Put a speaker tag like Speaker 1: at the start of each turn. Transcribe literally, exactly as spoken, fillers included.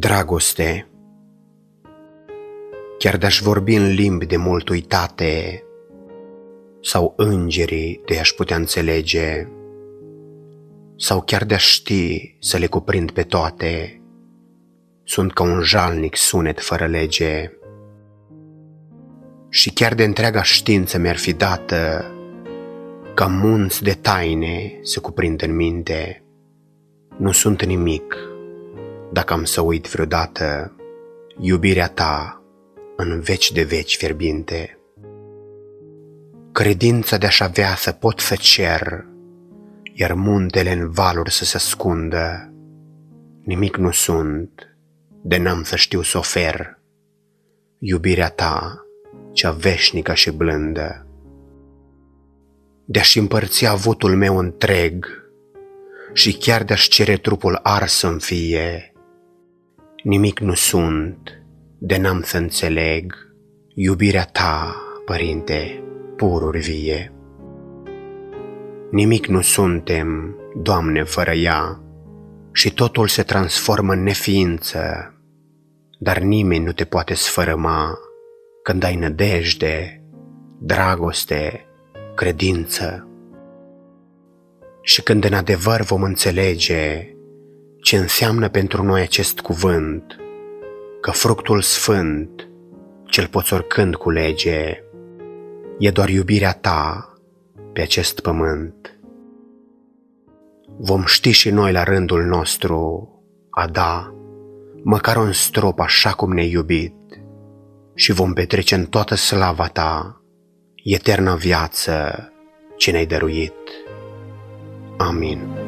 Speaker 1: Dragoste. Chiar de-aș vorbi în limbi de mult uitate, sau îngerii de a-și putea înțelege, sau chiar de-aș ști să le cuprind pe toate, sunt ca un jalnic sunet fără lege. Și chiar de întreaga știință mi-ar fi dată, ca munți de taine se cuprind în minte, nu sunt nimic dacă am să uit vreodată iubirea ta în veci de veci fierbinte. Credința de-aș avea să pot să cer, iar muntele în valuri să se ascundă, nimic nu sunt de n-am să știu să ofer iubirea ta, cea veșnică și blândă. De-aș împărți avutul meu întreg și chiar de-aș cere trupul ars să-mi fie, nimic nu sunt de n-am să înțeleg iubirea ta, Părinte, pururi vie. Nimic nu suntem, Doamne, fără ea, și totul se transformă în neființă, dar nimeni nu te poate sfărâma când ai nădejde, dragoste, credință. Și când în adevăr vom înțelege ce înseamnă pentru noi acest cuvânt, că fructul sfânt, ce-l poți oricând culege, e doar iubirea ta pe acest pământ, vom ști și noi la rândul nostru a da măcar un strop așa cum ne-ai iubit și vom petrece în toată slava ta eterna viață ce ne-ai dăruit. Amin.